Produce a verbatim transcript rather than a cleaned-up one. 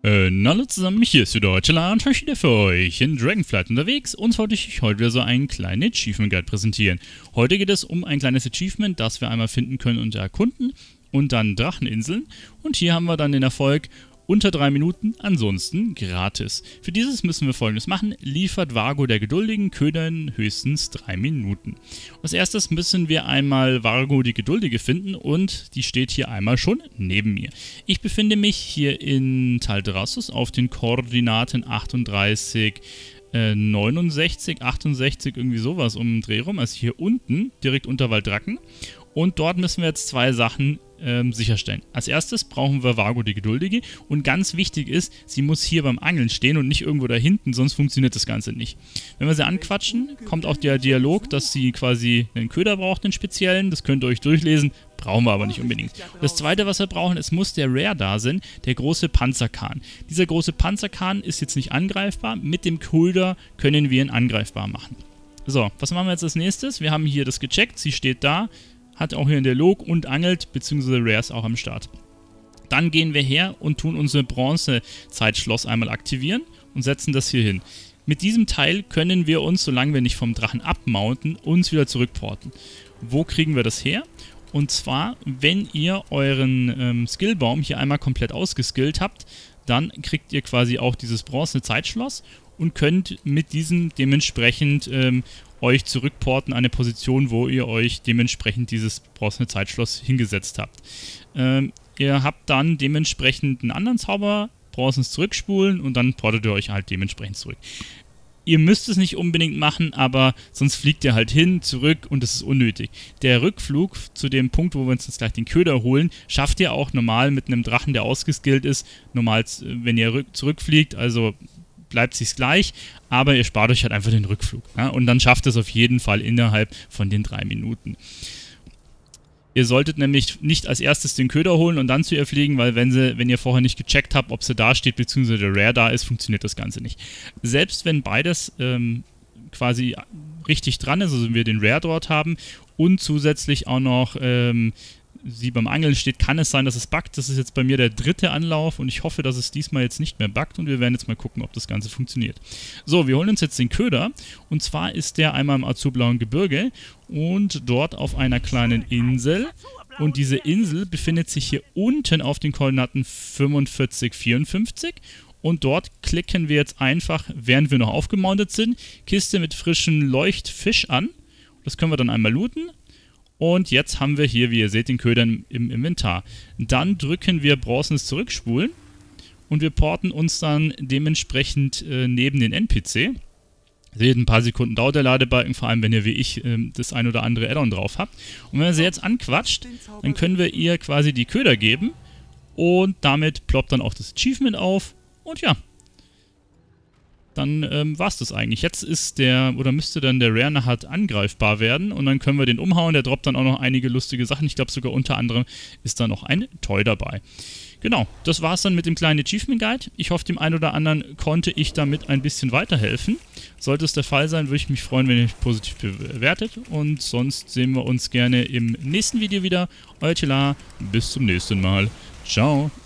Äh, na hallo zusammen, hier ist wieder Deutschland, ich wieder für euch in Dragonflight unterwegs und wollte ich euch heute wieder so einen kleinen Achievement Guide präsentieren. Heute geht es um ein kleines Achievement, das wir einmal finden können und erkunden und dann Dracheninseln und hier haben wir dann den Erfolg unter drei Minuten, ansonsten gratis. Für dieses müssen wir Folgendes machen: liefert Vargo der Geduldigen Köder in höchstens drei Minuten. Als erstes müssen wir einmal Vargo die Geduldige finden und die steht hier einmal schon neben mir. Ich befinde mich hier in Taldrassus auf den Koordinaten achtunddreißig, äh, neunundsechzig, achtundsechzig, irgendwie sowas um den Dreh rum, also hier unten, direkt unter Waldracken. Und dort müssen wir jetzt zwei Sachen ähm, sicherstellen. Als erstes brauchen wir Vargo die Geduldige und ganz wichtig ist, sie muss hier beim Angeln stehen und nicht irgendwo da hinten, sonst funktioniert das Ganze nicht. Wenn wir sie anquatschen, kommt auch der Dialog, dass sie quasi einen Köder braucht, einen speziellen, das könnt ihr euch durchlesen, brauchen wir aber nicht unbedingt. Das zweite, was wir brauchen, es muss der Rare da sein, der große Panzerkahn. Dieser große Panzerkahn ist jetzt nicht angreifbar, mit dem Köder können wir ihn angreifbar machen. So, was machen wir jetzt als nächstes? Wir haben hier das gecheckt, sie steht da, hat auch hier einen Dialog und angelt, beziehungsweise Rare ist auch am Start. Dann gehen wir her und tun unser Bronze-Zeitschloss einmal aktivieren und setzen das hier hin. Mit diesem Teil können wir uns, solange wir nicht vom Drachen abmounten, uns wieder zurückporten. Wo kriegen wir das her? Und zwar, wenn ihr euren ähm, Skillbaum hier einmal komplett ausgeskillt habt, dann kriegt ihr quasi auch dieses Bronze-Zeitschloss und könnt mit diesem dementsprechend ähm, euch zurückporten an eine Position, wo ihr euch dementsprechend dieses bronzene Zeitschloss hingesetzt habt. Ähm, ihr habt dann dementsprechend einen anderen Zauber, Bronzens zurückspulen und dann portet ihr euch halt dementsprechend zurück. Ihr müsst es nicht unbedingt machen, aber sonst fliegt ihr halt hin, zurück und es ist unnötig. Der Rückflug zu dem Punkt, wo wir uns jetzt gleich den Köder holen, schafft ihr auch normal mit einem Drachen, der ausgeskillt ist. Normal, wenn ihr zurückfliegt, also bleibt sich's gleich, aber ihr spart euch halt einfach den Rückflug. Ja? Und dann schafft es auf jeden Fall innerhalb von den drei Minuten. Ihr solltet nämlich nicht als erstes den Köder holen und dann zu ihr fliegen, weil wenn, sie, wenn ihr vorher nicht gecheckt habt, ob sie da steht, beziehungsweise der Rare da ist, funktioniert das Ganze nicht. Selbst wenn beides ähm, quasi richtig dran ist, also wir den Rare dort haben und zusätzlich auch noch ähm, sie beim Angeln steht, kann es sein, dass es buggt. Das ist jetzt bei mir der dritte Anlauf und ich hoffe, dass es diesmal jetzt nicht mehr buggt und wir werden jetzt mal gucken, ob das Ganze funktioniert. So, wir holen uns jetzt den Köder und zwar ist der einmal im azurblauen Gebirge und dort auf einer kleinen Insel und diese Insel befindet sich hier unten auf den Koordinaten fünfundvierzig, vierundfünfzig und dort klicken wir jetzt einfach, während wir noch aufgemountet sind, Kiste mit frischen Leuchtfisch an. Das können wir dann einmal looten. Und jetzt haben wir hier, wie ihr seht, den Köder im Inventar. Dann drücken wir bronzenes Zurückspulen und wir porten uns dann dementsprechend äh, neben den N P C. Seht, ein paar Sekunden dauert der Ladebalken, vor allem wenn ihr wie ich äh, das ein oder andere Add-on drauf habt. Und wenn ihr sie jetzt anquatscht, dann können wir ihr quasi die Köder geben und damit ploppt dann auch das Achievement auf und ja. Dann ähm, war es das eigentlich. Jetzt ist der, oder müsste dann der Rare nachher angreifbar werden und dann können wir den umhauen. Der droppt dann auch noch einige lustige Sachen. Ich glaube sogar unter anderem ist da noch ein Toy dabei. Genau, das war es dann mit dem kleinen Achievement Guide. Ich hoffe, dem einen oder anderen konnte ich damit ein bisschen weiterhelfen. Sollte es der Fall sein, würde ich mich freuen, wenn ihr mich positiv bewertet. Und sonst sehen wir uns gerne im nächsten Video wieder. Euer Tila, bis zum nächsten Mal. Ciao.